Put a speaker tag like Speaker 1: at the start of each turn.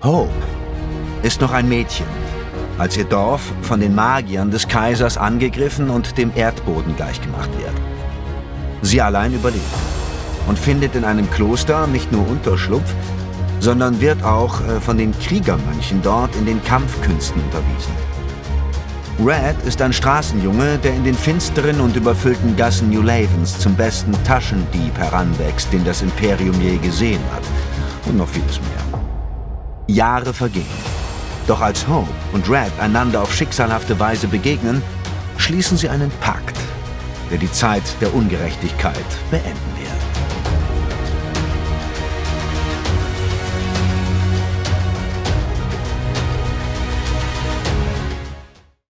Speaker 1: Hope ist noch ein Mädchen, als ihr Dorf von den Magiern des Kaisers angegriffen und dem Erdboden gleichgemacht wird. Sie allein überlebt und findet in einem Kloster nicht nur Unterschlupf, sondern wird auch von den Kriegermönchen dort in den Kampfkünsten unterwiesen. Red ist ein Straßenjunge, der in den finsteren und überfüllten Gassen New Lavens zum besten Taschendieb heranwächst, den das Imperium je gesehen hat. Und noch vieles mehr. Jahre vergehen. Doch als Hope und Red einander auf schicksalhafte Weise begegnen, schließen sie einen Pakt, der die Zeit der Ungerechtigkeit beenden wird.